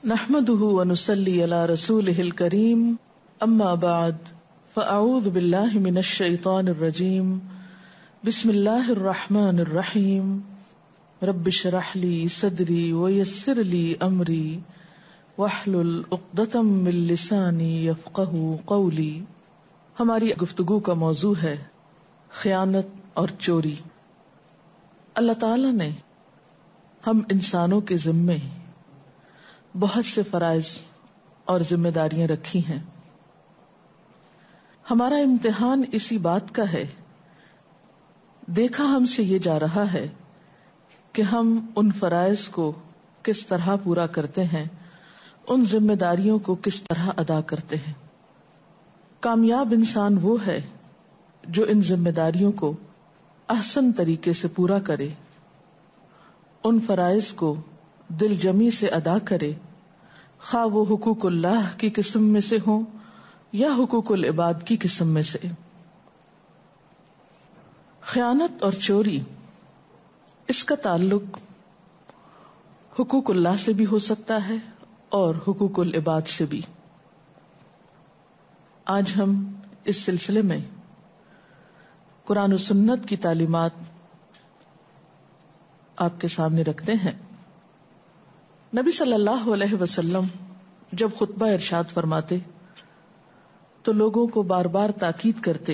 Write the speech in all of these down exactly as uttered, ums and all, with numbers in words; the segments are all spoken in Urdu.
نحمده ونصلي على رسوله الكريم اما بعد فاعوذ بالله من الشيطان الرجيم بسم الله الرحمن الرحيم رب اشرح لي صدري ويسر لي امري واحلل عقدة من لساني يفقهوا قولي. ہماری گفتگو کا موضوع ہے خیانت اور چوری. اللہ تعالی نے ہم انسانوں کے ذمے بہت سے فرائض اور ذمہ داریاں رکھی ہیں. ہمارا امتحان اسی بات کا ہے. دیکھا ہم سے یہ جا رہا ہے کہ ہم ان فرائض کو کس طرح پورا کرتے ہیں، ان ذمہ داریوں کو کس طرح ادا کرتے ہیں. کامیاب انسان وہ ہے جو ان ذمہ داریوں کو احسن طریقے سے پورا کرے، ان فرائض کو دل جمی سے ادا کرے، خواہ وہ حقوق اللہ کی قسم میں سے ہوں یا حقوق العباد کی قسم میں سے. خیانت اور چوری، اس کا تعلق حقوق اللہ سے بھی ہو سکتا ہے اور حقوق العباد سے بھی. آج ہم اس سلسلے میں قرآن و سنت کی تعلیمات آپ کے سامنے رکھتے ہیں. نبی صلی اللہ علیہ وسلم جب خطبہ ارشاد فرماتے تو لوگوں کو بار بار تاکید کرتے.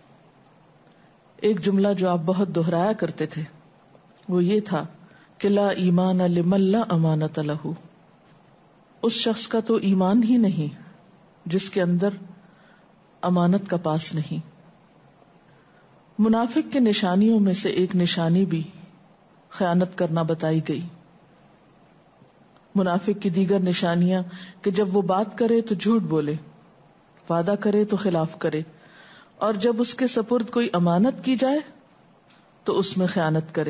ایک جملہ جو آپ بہت دہرایا کرتے تھے وہ یہ تھا کہ لا ایمان لمن لا امانت لہ. اس شخص کا تو ایمان ہی نہیں جس کے اندر امانت کا پاس نہیں. منافق کے نشانیوں میں سے ایک نشانی بھی خیانت کرنا بتائی گئی. منافق کی دیگر نشانیاں کہ جب وہ بات کرے تو جھوٹ بولے، وعدہ کرے تو خلاف کرے، اور جب اس کے سپرد کوئی امانت کی جائے تو اس میں خیانت کرے.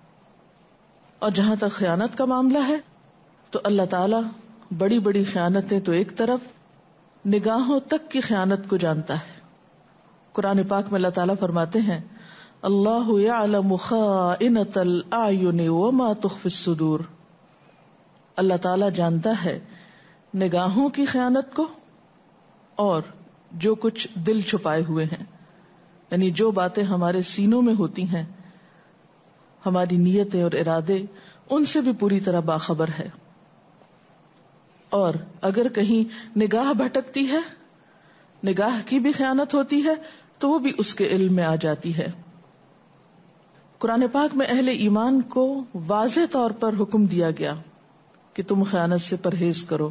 اور جہاں تک خیانت کا معاملہ ہے تو اللہ تعالی بڑی بڑی خیانتیں تو ایک طرف، نگاہوں تک کی خیانت کو جانتا ہے. قرآن پاک میں اللہ تعالیٰ فرماتے ہیں اللہ یعلم خائنۃ الاعین وما تخفی الصدور. اللہ تعالیٰ جانتا ہے نگاہوں کی خیانت کو اور جو کچھ دل چھپائے ہوئے ہیں، یعنی جو باتیں ہمارے سینوں میں ہوتی ہیں، ہماری نیتیں اور ارادے، ان سے بھی پوری طرح باخبر ہے. اور اگر کہیں نگاہ بھٹکتی ہے، نگاہ کی بھی خیانت ہوتی ہے تو وہ بھی اس کے علم میں آ جاتی ہے. قرآن پاک میں اہل ایمان کو واضح طور پر حکم دیا گیا کہ تم خیانت سے پرہیز کرو.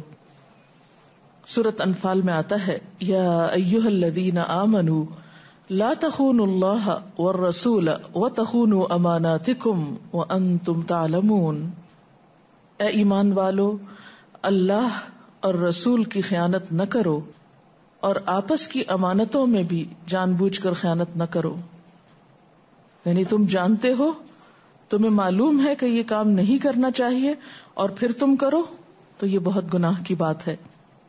سورۃ انفال میں آتا ہے یا ایھا الذین آمنوا لا تخونوا اللہ والرسول وتخونوا اماناتکم وانتم تعلمون. اے ایمان والو، اللہ اور رسول کی خیانت نہ کرو اور آپس کی امانتوں میں بھی جان بوجھ کر خیانت نہ کرو. یعنی تم جانتے ہو، تمہیں معلوم ہے کہ یہ کام نہیں کرنا چاہیے اور پھر تم کرو تو یہ بہت گناہ کی بات ہے.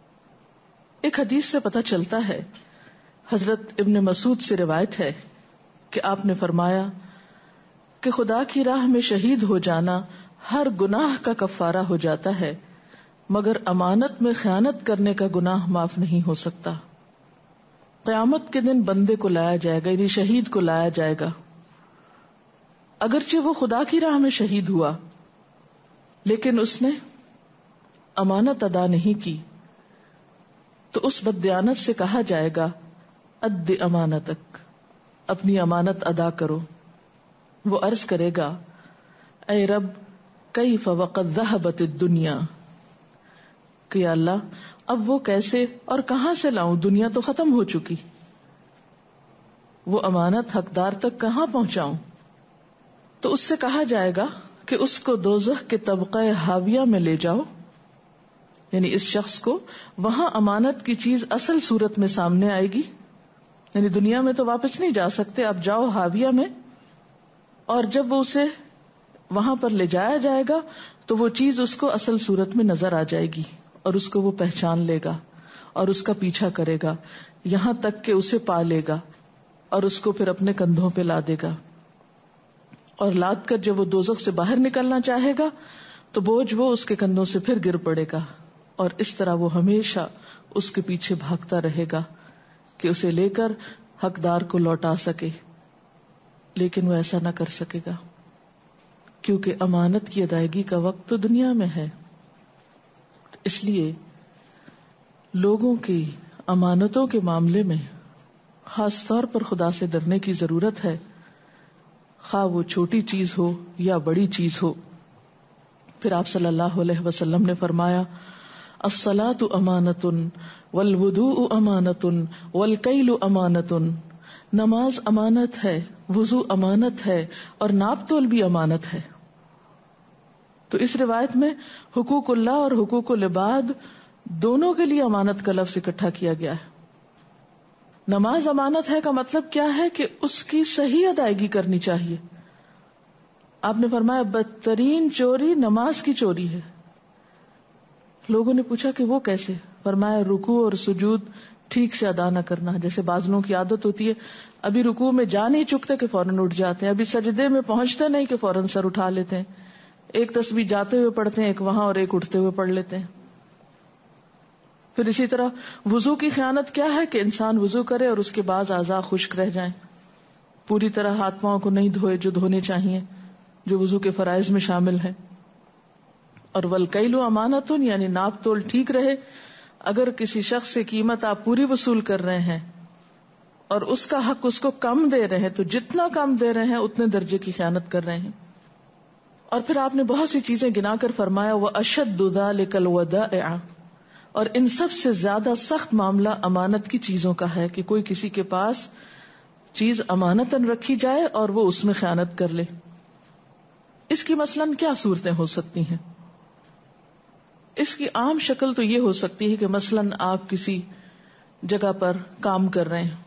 ایک حدیث سے پتہ چلتا ہے، حضرت ابن مسعود سے روایت ہے کہ آپ نے فرمایا کہ خدا کی راہ میں شہید ہو جانا ہر گناہ کا کفارہ ہو جاتا ہے، مگر امانت میں خیانت کرنے کا گناہ معاف نہیں ہو سکتا. قیامت کے دن بندے کو لایا جائے گا، یعنی شہید کو لایا جائے گا، اگرچہ وہ خدا کی راہ میں شہید ہوا لیکن اس نے امانت ادا نہیں کی، تو اس بددیانت سے کہا جائے گا اد امانتک، اپنی امانت ادا کرو. وہ عرض کرے گا اے رب کیف وقد ذہبت الدنیا، کہ یا اللہ اب وہ کیسے اور کہاں سے لاؤں، دنیا تو ختم ہو چکی، وہ امانت حقدار تک کہاں پہنچاؤں. تو اس سے کہا جائے گا کہ اس کو دوزخ کے طبقہ حاویہ میں لے جاؤ، یعنی اس شخص کو وہاں امانت کی چیز اصل صورت میں سامنے آئے گی، یعنی دنیا میں تو واپس نہیں جا سکتے، اب جاؤ حاویہ میں. اور جب وہ اسے وہاں پر لے جایا جائے گا تو وہ چیز اس کو اصل صورت میں نظر آ جائے گی اور اس کو وہ پہچان لے گا اور اس کا پیچھا کرے گا یہاں تک کہ اسے پا لے گا اور اس کو پھر اپنے کندھوں پہ لا دے گا. اور لاد کر جب وہ دوزخ سے باہر نکلنا چاہے گا تو بوجھ وہ اس کے کندھوں سے پھر گر پڑے گا اور اس طرح وہ ہمیشہ اس کے پیچھے بھاگتا رہے گا کہ اسے لے کر حقدار کو لوٹا سکے، لیکن وہ ایسا نہ کر سکے گا، کیونکہ امانت کی ادائیگی کا وقت تو دنیا میں ہے. اس لیے لوگوں کی امانتوں کے معاملے میں خاص طور پر خدا سے ڈرنے کی ضرورت ہے، خواہ وہ چھوٹی چیز ہو یا بڑی چیز ہو. پھر آپ صلی اللہ علیہ وسلم نے فرمایا الصلاۃ امانۃ والوضوء امانۃ والکیل امانۃ، نماز امانت ہے، وضو امانت ہے، اور ناپ تول بھی امانت ہے. تو اس روایت میں حقوق اللہ اور حقوق العباد دونوں کے لیے امانت کا لفظ اکٹھا کیا گیا ہے. نماز امانت ہے کا مطلب کیا ہے کہ اس کی صحیح ادائیگی کرنی چاہیے. آپ نے فرمایا بدترین چوری نماز کی چوری ہے. لوگوں نے پوچھا کہ وہ کیسے؟ فرمایا رکوع اور سجود ٹھیک سے ادا نہ کرنا. جیسے بعض لوگوں کی عادت ہوتی ہے ابھی رکوع میں جا نہیں چکتے کہ فوراً اٹھ جاتے ہیں، ابھی سجدے میں پہنچتے نہیں کہ فوراً سر اٹھا لیتے ہیں، ایک تسبیح جاتے ہوئے پڑھتے ہیں، ایک وہاں اور ایک اٹھتے ہوئے پڑھ لیتے ہیں. پھر اسی طرح وضو کی خیانت کیا ہے کہ انسان وضو کرے اور اس کے بعد اعضاء خشک رہ جائیں، پوری طرح ہاتھ پاؤں کو نہیں دھوئے جو دھونے چاہیے، جو وضو کے فرائض میں شامل ہیں. اور والکیل امانت، یعنی ناپ تول ٹھیک رہے. اگر کسی شخص سے قیمت آپ پوری وصول کر رہے ہیں اور اس کا حق اس کو کم دے رہے ہیں تو جتنا کم دے رہے ہیں اتنے درجے کی خیانت کر رہے ہیں. اور پھر آپ نے بہت سی چیزیں گنا کر فرمایا وَأَشَدُّ ذَلِكَ الْوَدَائِعَ، اور ان سب سے زیادہ سخت معاملہ امانت کی چیزوں کا ہے کہ کوئی کسی کے پاس چیز امانتاً رکھی جائے اور وہ اس میں خیانت کر لے. اس کی مثلاً کیا صورتیں ہو سکتی ہیں؟ اس کی عام شکل تو یہ ہو سکتی ہے کہ مثلاً آپ کسی جگہ پر کام کر رہے ہیں،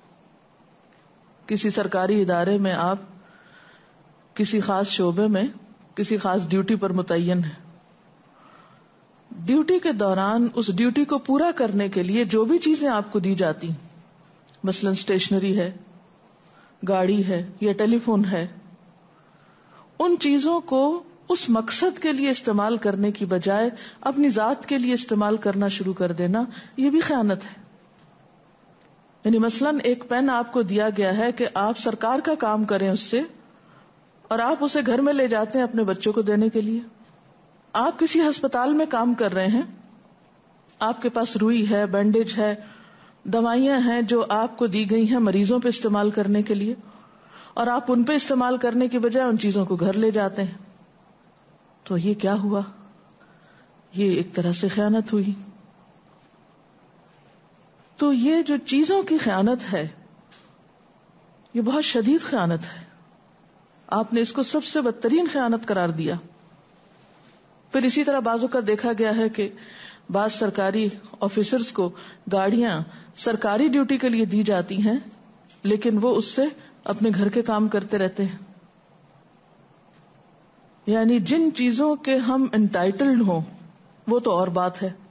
کسی سرکاری ادارے میں، آپ کسی خاص شعبے میں کسی خاص ڈیوٹی پر متعین ہے. ڈیوٹی کے دوران اس ڈیوٹی کو پورا کرنے کے لیے جو بھی چیزیں آپ کو دی جاتی، مثلاً اسٹیشنری ہے، گاڑی ہے یا ٹیلی فون ہے، ان چیزوں کو اس مقصد کے لیے استعمال کرنے کی بجائے اپنی ذات کے لیے استعمال کرنا شروع کر دینا، یہ بھی خیانت ہے. یعنی مثلاً ایک پین آپ کو دیا گیا ہے کہ آپ سرکار کا کام کریں اس سے، اور آپ اسے گھر میں لے جاتے ہیں اپنے بچوں کو دینے کے لیے. آپ کسی ہسپتال میں کام کر رہے ہیں، آپ کے پاس روئی ہے، بینڈیج ہے، دوائیاں ہیں جو آپ کو دی گئی ہیں مریضوں پہ استعمال کرنے کے لیے، اور آپ ان پہ استعمال کرنے کی بجائے ان چیزوں کو گھر لے جاتے ہیں. تو یہ کیا ہوا؟ یہ ایک طرح سے خیانت ہوئی. تو یہ جو چیزوں کی خیانت ہے یہ بہت شدید خیانت ہے. آپ نے اس کو سب سے بدترین خیانت قرار دیا. پھر اسی طرح بعضوں کا دیکھا گیا ہے کہ بعض سرکاری آفیسرز کو گاڑیاں سرکاری ڈیوٹی کے لیے دی جاتی ہیں لیکن وہ اس سے اپنے گھر کے کام کرتے رہتے ہیں. یعنی جن چیزوں کے ہم انٹائٹلڈ ہوں وہ تو اور بات ہے،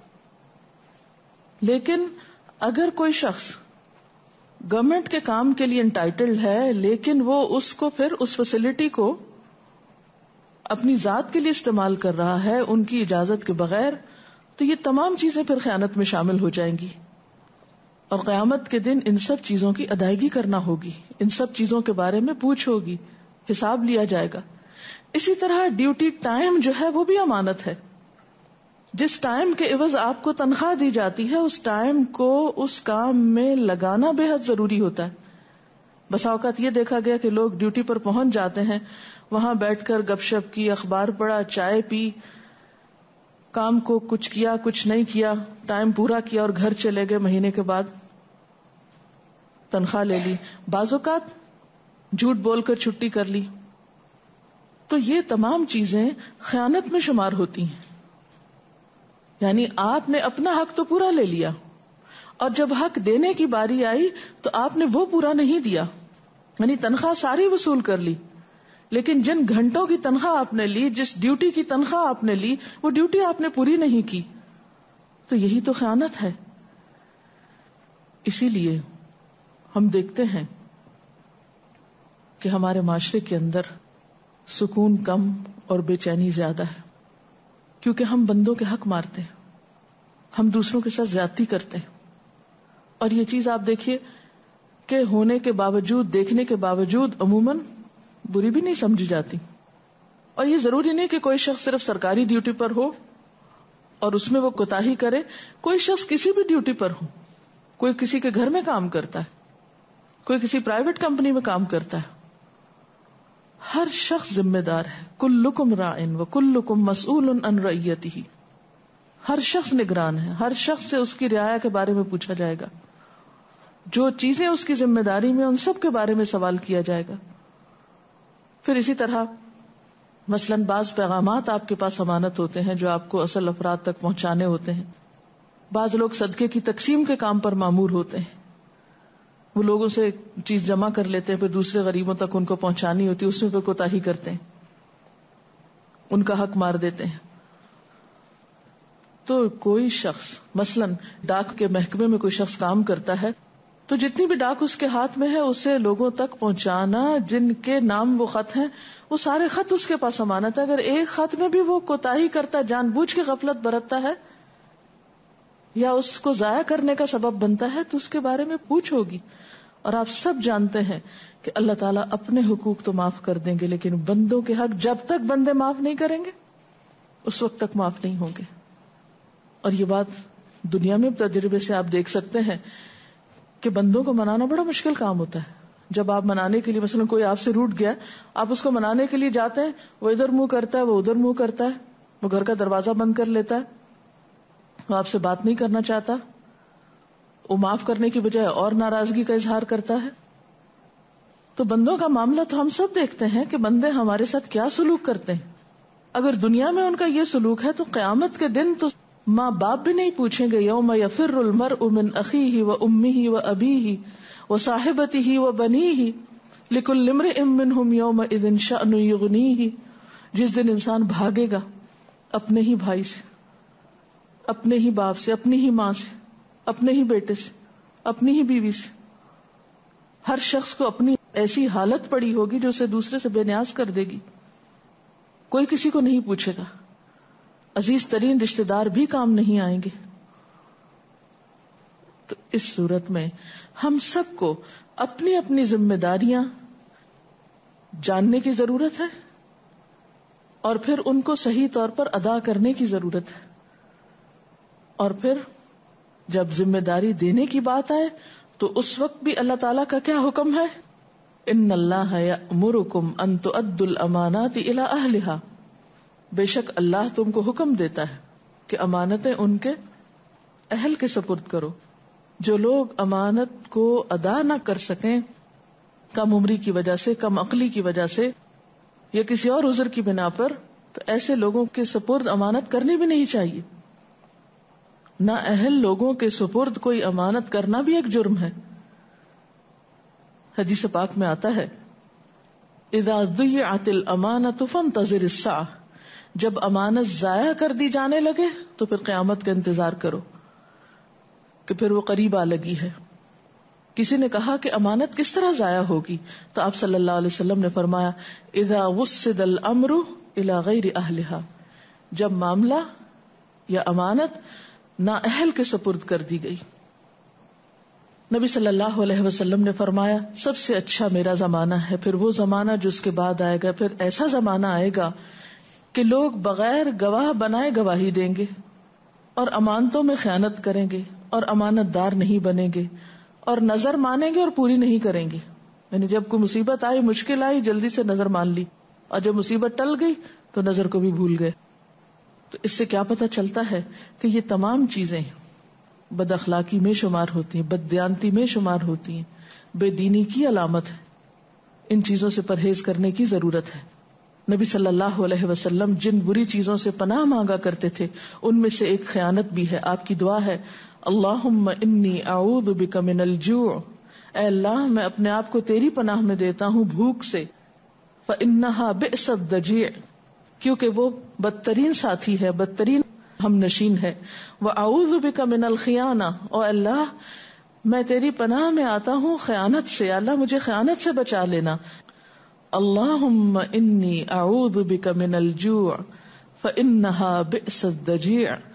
لیکن اگر کوئی شخص گورنمنٹ کے کام کے لیے انٹائٹلڈ ہے لیکن وہ اس کو پھر اس فیسلٹی کو اپنی ذات کے لیے استعمال کر رہا ہے ان کی اجازت کے بغیر، تو یہ تمام چیزیں پھر خیانت میں شامل ہو جائیں گی. اور قیامت کے دن ان سب چیزوں کی ادائیگی کرنا ہوگی، ان سب چیزوں کے بارے میں پوچھ ہوگی، حساب لیا جائے گا. اسی طرح ڈیوٹی ٹائم جو ہے وہ بھی امانت ہے. جس ٹائم کے عوض آپ کو تنخواہ دی جاتی ہے اس ٹائم کو اس کام میں لگانا بے حد ضروری ہوتا ہے. بسا اوقات یہ دیکھا گیا کہ لوگ ڈیوٹی پر پہنچ جاتے ہیں، وہاں بیٹھ کر گپ شپ کی، اخبار پڑھا، چائے پی، کام کو کچھ کیا کچھ نہیں کیا، ٹائم پورا کیا اور گھر چلے گئے. مہینے کے بعد تنخواہ لے لی، بعض اوقات جھوٹ بول کر چھٹی کر لی. تو یہ تمام چیزیں خیانت میں شمار ہوتی ہیں. یعنی آپ نے اپنا حق تو پورا لے لیا اور جب حق دینے کی باری آئی تو آپ نے وہ پورا نہیں دیا. یعنی تنخواہ ساری وصول کر لی لیکن جن گھنٹوں کی تنخواہ آپ نے لی، جس ڈیوٹی کی تنخواہ آپ نے لی، وہ ڈیوٹی آپ نے پوری نہیں کی. تو یہی تو خیانت ہے. اسی لیے ہم دیکھتے ہیں کہ ہمارے معاشرے کے اندر سکون کم اور بے چینی زیادہ ہے، کیونکہ ہم بندوں کے حق مارتے ہیں. ہم دوسروں کے ساتھ زیادتی کرتے ہیں. اور یہ چیز آپ دیکھیے کہ ہونے کے باوجود، دیکھنے کے باوجود عموماً بری بھی نہیں سمجھی جاتی. اور یہ ضروری نہیں کہ کوئی شخص صرف سرکاری ڈیوٹی پر ہو اور اس میں وہ کوتاہی کرے. کوئی شخص کسی بھی ڈیوٹی پر ہو، کوئی کسی کے گھر میں کام کرتا ہے، کوئی کسی پرائیویٹ کمپنی میں کام کرتا ہے، ہر شخص ذمہ دار ہے. کلکم راعٍ وکلکم مسئول عن رعیتہ. ہر شخص نگران ہے، ہر شخص سے اس کی رعایا کے بارے میں پوچھا جائے گا. جو چیزیں اس کی ذمہ داری میں، ان سب کے بارے میں سوال کیا جائے گا. پھر اسی طرح مثلاً بعض پیغامات آپ کے پاس امانت ہوتے ہیں جو آپ کو اصل افراد تک پہنچانے ہوتے ہیں. بعض لوگ صدقے کی تقسیم کے کام پر مامور ہوتے ہیں، وہ لوگوں سے چیز جمع کر لیتے ہیں، پھر دوسرے غریبوں تک ان کو پہنچانی ہوتی ہے، اس میں پھر کوتاہی کرتے ہیں، ان کا حق مار دیتے ہیں. تو کوئی شخص مثلاً ڈاک کے محکمے میں کوئی شخص کام کرتا ہے تو جتنی بھی ڈاک اس کے ہاتھ میں ہے اسے لوگوں تک پہنچانا، جن کے نام وہ خط ہیں وہ سارے خط اس کے پاس امانت ہے. اگر ایک خط میں بھی وہ کوتاہی کرتا ہے، جان بوجھ کے غفلت برتتا ہے یا اس کو ضائع کرنے کا سبب بنتا ہے تو اس کے بارے میں پوچھ ہوگی. اور آپ سب جانتے ہیں کہ اللہ تعالیٰ اپنے حقوق تو معاف کر دیں گے، لیکن بندوں کے حق جب تک بندے معاف نہیں کریں گے اس وقت تک معاف نہیں ہوں گے. اور یہ بات دنیا میں تجربے سے آپ دیکھ سکتے ہیں کہ بندوں کو منانا بڑا مشکل کام ہوتا ہے. جب آپ منانے کے لیے مثلا کوئی آپ سے روٹ گیا، آپ اس کو منانے کے لیے جاتے ہیں، وہ ادھر منہ کرتا ہے، وہ ادھر منہ کرتا ہے، وہ گھر کا دروازہ بند کر لیتا ہے، وہ آپ سے بات نہیں کرنا چاہتا، وہ معاف کرنے کی بجائے اور ناراضگی کا اظہار کرتا ہے. تو بندوں کا معاملہ تو ہم سب دیکھتے ہیں کہ بندے ہمارے ساتھ کیا سلوک کرتے ہیں. اگر دنیا میں ان کا یہ سلوک ہے تو قیامت کے دن تو ماں باپ بھی نہیں پوچھیں گے. یوم یفر المرء من اخیہ و امہ و ابیہ و صاحبتہ و بنیہ لکل امرئ منہم یومئذ شأن یغنیہ. جس دن انسان بھاگے گا اپنے ہی بھائی سے، اپنے ہی باپ سے، اپنی ہی ماں سے، اپنے ہی بیٹے سے، اپنی ہی بیوی سے. ہر شخص کو اپنی ایسی حالت پڑی ہوگی جو اسے دوسرے سے بے نیاز کر دے گی. کوئی کسی کو نہیں پوچھے گا، عزیز ترین رشتہ دار بھی کام نہیں آئیں گے. تو اس صورت میں ہم سب کو اپنی اپنی ذمہ داریاں جاننے کی ضرورت ہے اور پھر ان کو صحیح طور پر ادا کرنے کی ضرورت ہے. اور پھر جب ذمہ داری دینے کی بات آئے تو اس وقت بھی اللہ تعالیٰ کا کیا حکم ہے؟ ان اللہ یأمرکم ان تؤدوا الامانات الی اہلہا. بے شک اللہ تم کو حکم دیتا ہے کہ امانتیں ان کے اہل کے سپرد کرو. جو لوگ امانت کو ادا نہ کر سکیں کم عمری کی وجہ سے، کم عقلی کی وجہ سے یا کسی اور عذر کی بنا پر، تو ایسے لوگوں کے سپرد امانت کرنی بھی نہیں چاہیے. نہ اہل لوگوں کے سپرد کوئی امانت کرنا بھی ایک جرم ہے. حدیث پاک میں آتا ہے اذا ضیعت الامانۃ فانتظر الساعہ. جب امانت ضائع کر دی جانے لگے تو پھر قیامت کا انتظار کرو کہ پھر وہ قریب آ لگی ہے. کسی نے کہا کہ امانت کس طرح ضائع ہوگی؟ تو آپ صلی اللہ علیہ وسلم نے فرمایا اذا وسد الامر الى غیر اہلہا. جب معاملہ یا امانت نااہل کے سپرد کر دی گئی. نبی صلی اللہ علیہ وسلم نے فرمایا سب سے اچھا میرا زمانہ ہے، پھر وہ زمانہ جو اس کے بعد آئے گا، پھر ایسا زمانہ آئے گا کہ لوگ بغیر گواہ بنائے گواہی دیں گے اور امانتوں میں خیانت کریں گے اور امانت دار نہیں بنیں گے اور نظر مانیں گے اور پوری نہیں کریں گے. یعنی جب کوئی مصیبت آئی، مشکل آئی، جلدی سے نظر مان لی، اور جب مصیبت ٹل گئی تو نظر کو بھی بھول گئے. تو اس سے کیا پتہ چلتا ہے کہ یہ تمام چیزیں بد اخلاقی میں شمار ہوتی ہیں، بد دیانتی میں شمار ہوتی ہیں، بے دینی کی علامت ہے. ان چیزوں سے پرہیز کرنے کی ضرورت ہے. نبی صلی اللہ علیہ وسلم جن بری چیزوں سے پناہ مانگا کرتے تھے ان میں سے ایک خیانت بھی ہے. آپ کی دعا ہے اللہم انی اعوذ بک من الجوع. اے اللہ میں اپنے آپ کو تیری پناہ میں دیتا ہوں بھوک سے. فانہا بئس الضجیع. کیونکہ وہ بدترین ساتھی ہے، بدترین ہم نشین ہے. وَأَعُوذُ بِكَ مِنَ الْخِيَانَةِ. او اللہ میں تیری پناہ میں آتا ہوں خیانت سے، اللہ مجھے خیانت سے بچا لینا. اللہم انی اعوذ بک من الجوع فانہا بئس الضجیع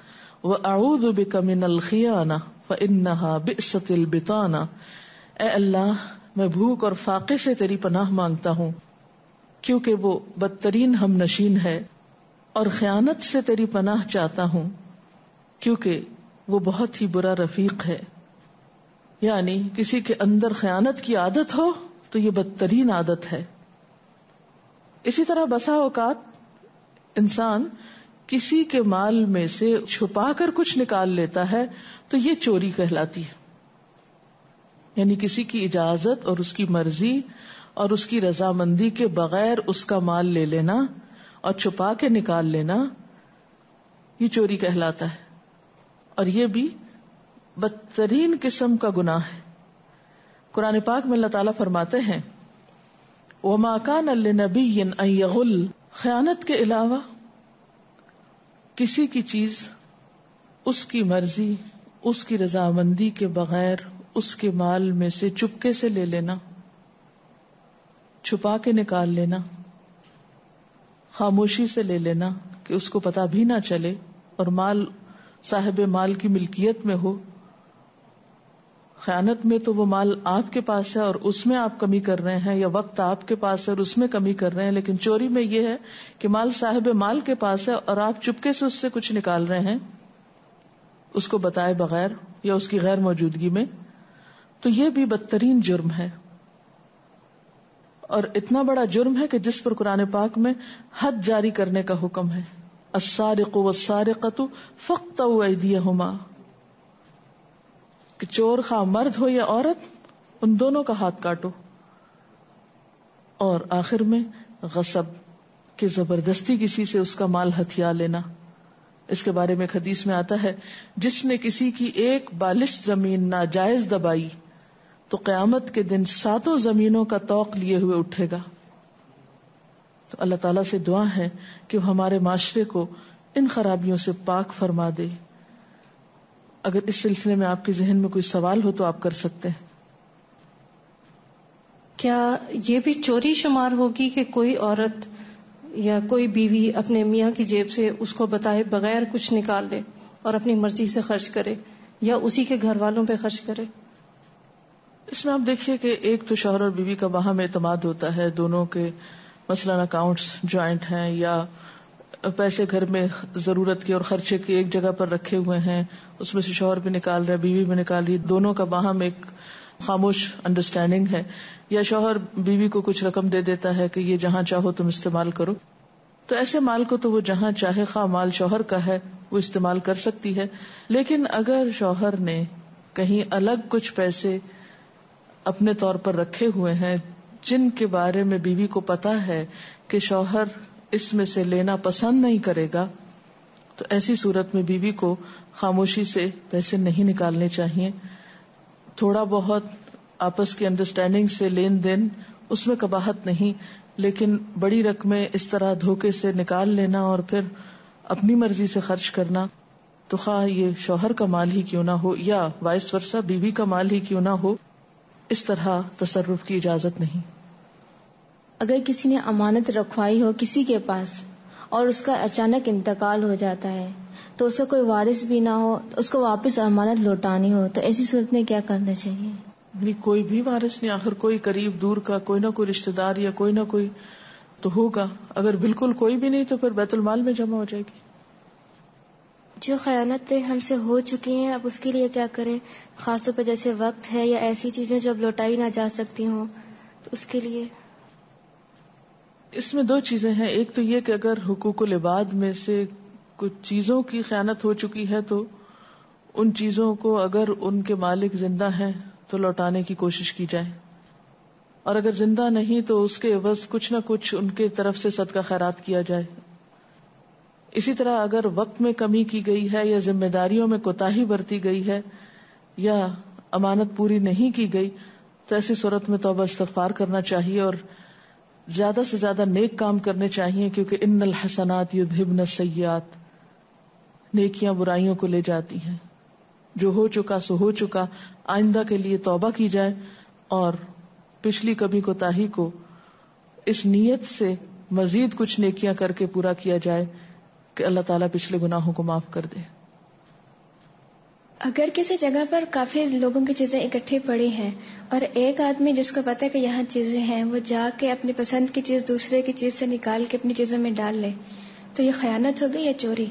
وَأَعُوذُ بِكَ مِنَ الْخِيَانَةِ فَإِنَّهَا بِئْسَتِ الْبِطَانَةِ، اے اللہ میں بھوک اور فاقے سے تیری پناہ مانگتا ہوں کیونکہ وہ بدترین ہم نشین ہے، اور خیانت سے تیری پناہ چاہتا ہوں کیونکہ وہ بہت ہی برا رفیق ہے. یعنی کسی کے اندر خیانت کی عادت ہو تو یہ بدترین عادت ہے. اسی طرح بسا اوقات انسان کسی کے مال میں سے چھپا کر کچھ نکال لیتا ہے تو یہ چوری کہلاتی ہے. یعنی کسی کی اجازت اور اس کی مرضی اور اس کی رضامندی کے بغیر اس کا مال لے لینا اور چھپا کے نکال لینا یہ چوری کہلاتا ہے، اور یہ بھی بدترین قسم کا گناہ ہے. قرآن پاک میں اللہ تعالیٰ فرماتے ہیں وَمَا كَانَ لِنَبِيٍّ أَن يَغُلَّ، خیانت کے علاوہ کسی کی چیز اس کی مرضی اس کی رضامندی کے بغیر اس کے مال میں سے چپکے سے لے لینا، چھپا کے نکال لینا، خاموشی سے لے لینا کہ اس کو پتہ بھی نہ چلے اور مال صاحب مال کی ملکیت میں ہو. خیانت میں تو وہ مال آپ کے پاس ہے اور اس میں آپ کمی کر رہے ہیں، یا وقت آپ کے پاس ہے اور اس میں کمی کر رہے ہیں، لیکن چوری میں یہ ہے کہ مال صاحب مال کے پاس ہے اور آپ چپکے سے اس سے کچھ نکال رہے ہیں اس کو بتائے بغیر یا اس کی غیر موجودگی میں. تو یہ بھی بدترین جرم ہے، اور اتنا بڑا جرم ہے کہ جس پر قرآن پاک میں حد جاری کرنے کا حکم ہے. السارق والسارقۃ فاقطعوا ایدیہما، کہ چور خواہ مرد ہو یا عورت ان دونوں کا ہاتھ کاٹو. اور آخر میں غصب، کہ زبردستی کسی سے اس کا مال ہتھیا لینا. اس کے بارے میں ایک حدیث میں آتا ہے جس نے کسی کی ایک بالش زمین ناجائز دبائی تو قیامت کے دن ساتوں زمینوں کا طوق لیے ہوئے اٹھے گا. تو اللہ تعالیٰ سے دعا ہے کہ وہ ہمارے معاشرے کو ان خرابیوں سے پاک فرما دے. اگر اس سلسلے میں آپ کے ذہن میں کوئی سوال ہو تو آپ کر سکتے ہیں. کیا یہ بھی چوری شمار ہوگی کہ کوئی عورت یا کوئی بیوی اپنے میاں کی جیب سے اس کو بتائے بغیر کچھ نکال لے اور اپنی مرضی سے خرچ کرے یا اسی کے گھر والوں پہ خرچ کرے؟ اس میں آپ دیکھیے کہ ایک تو شوہر اور بیوی کا باہم اعتماد ہوتا ہے، دونوں کے مثلاً اکاؤنٹس جوائنٹ ہیں یا پیسے گھر میں ضرورت کے اور خرچے کے ایک جگہ پر رکھے ہوئے ہیں، اس میں سے شوہر بھی نکال رہا ہے بیوی بھی نکال رہی، دونوں کا باہم ایک خاموش انڈرسٹینڈنگ ہے. یا شوہر بیوی کو کچھ رقم دے دیتا ہے کہ یہ جہاں چاہو تم استعمال کرو، تو ایسے مال کو تو وہ جہاں چاہے، خواہ مال شوہر کا ہے وہ استعمال کر سکتی ہے. لیکن اگر شوہر نے کہیں الگ کچھ پیسے اپنے طور پر رکھے ہوئے ہیں جن کے بارے میں بیوی کو پتا ہے کہ شوہر اس میں سے لینا پسند نہیں کرے گا، تو ایسی صورت میں بیوی کو خاموشی سے پیسے نہیں نکالنے چاہیے. تھوڑا بہت آپس کی انڈرسٹینڈنگ سے لین دین اس میں قباحت نہیں، لیکن بڑی رقمیں اس طرح دھوکے سے نکال لینا اور پھر اپنی مرضی سے خرچ کرنا، تو خواہ یہ شوہر کا مال ہی کیوں نہ ہو یا وائس ورثہ بیوی کا مال ہی کیوں نہ ہو، اس طرح تصرف کی اجازت نہیں. اگر کسی نے امانت رکھوائی ہو کسی کے پاس اور اس کا اچانک انتقال ہو جاتا ہے تو اس کا کوئی وارث بھی نہ ہو، اس کو واپس امانت لوٹانی ہو، تو ایسی صورت میں کیا کرنا چاہیے؟ یعنی کوئی بھی وارث نہیں، آخر کوئی قریب دور کا کوئی نہ کوئی رشتہ دار یا کوئی نہ کوئی تو ہوگا. اگر بالکل کوئی بھی نہیں تو پھر بیت المال میں جمع ہو جائے گی. جو خیانتیں ہم سے ہو چکی ہیں اب اس کے لیے کیا کریں؟ خاص طور پہ جیسے وقت ہے یا ایسی چیزیں جو اب لوٹائی نہ جا سکتی ہوں، تو اس کے لیے اس میں دو چیزیں ہیں. ایک تو یہ کہ اگر حقوق العباد میں سے کچھ چیزوں کی خیانت ہو چکی ہے تو ان چیزوں کو اگر ان کے مالک زندہ ہیں تو لوٹانے کی کوشش کی جائے، اور اگر زندہ نہیں تو اس کے عوض کچھ نہ کچھ ان کے طرف سے صدقہ خیرات کیا جائے. اسی طرح اگر وقت میں کمی کی گئی ہے یا ذمہ داریوں میں کوتاہی برتی گئی ہے یا امانت پوری نہیں کی گئی تو ایسی صورت میں توبہ استغفار کرنا چاہیے اور زیادہ سے زیادہ نیک کام کرنے چاہیے، کیونکہ ان الحسنات یذھبن السیئات، نیکیاں برائیوں کو لے جاتی ہیں. جو ہو چکا سو ہو چکا، آئندہ کے لیے توبہ کی جائے اور پچھلی کبھی کوتاہی کو اس نیت سے مزید کچھ نیکیاں کر کے پورا کیا جائے کہ اللہ تعالیٰ پچھلے گناہوں کو معاف کر دے. اگر کسی جگہ پر کافی لوگوں کی چیزیں اکٹھی پڑی ہیں اور ایک آدمی جس کو پتہ ہے کہ یہاں چیزیں ہیں وہ جا کے اپنی پسند کی چیز دوسرے کی چیز سے نکال کے اپنی چیزوں میں ڈال لے تو یہ خیانت ہوگی یا چوری؟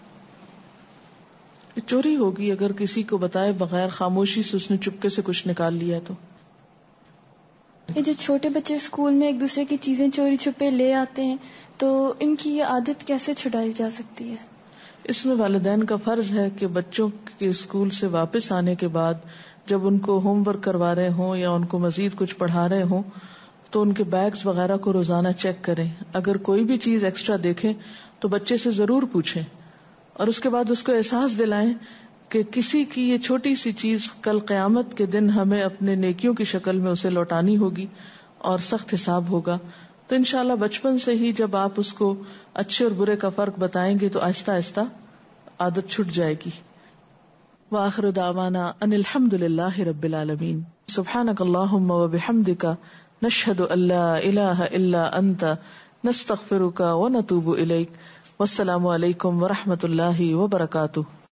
چوری ہوگی اگر کسی کو بتائے بغیر خاموشی سے اس نے چپکے سے کچھ نکال لیا تو. یہ جو چھوٹے بچے اسکول میں ایک دوسرے کی چیزیں چوری چھپے لے آتے ہیں تو ان کی یہ عادت کیسے چھڑائی جا سکتی ہے؟ اس میں والدین کا فرض ہے کہ بچوں کے اسکول سے واپس آنے کے بعد جب ان کو ہوم ورک کروا رہے ہوں یا ان کو مزید کچھ پڑھا رہے ہوں تو ان کے بیگز وغیرہ کو روزانہ چیک کریں. اگر کوئی بھی چیز ایکسٹرا دیکھیں تو بچے سے ضرور پوچھیں اور اس کے بعد اس کو احساس دلائیں کہ کسی کی یہ چھوٹی سی چیز کل قیامت کے دن ہمیں اپنے نیکیوں کی شکل میں اسے لوٹانی ہوگی اور سخت حساب ہوگا. تو انشاءاللہ بچپن سے ہی جب آپ اس کو اچھے اور برے کا فرق بتائیں گے تو آہستہ آہستہ عادت چھٹ جائے گی. وآخر دعوانا ان الحمد للہ رب العالمین. سبحانک اللہم وبحمدک نشہد ان لا الہ الا انت نستغفرک ونتوب الیک. والسلام علیکم ورحمۃ اللہ وبرکاتہ.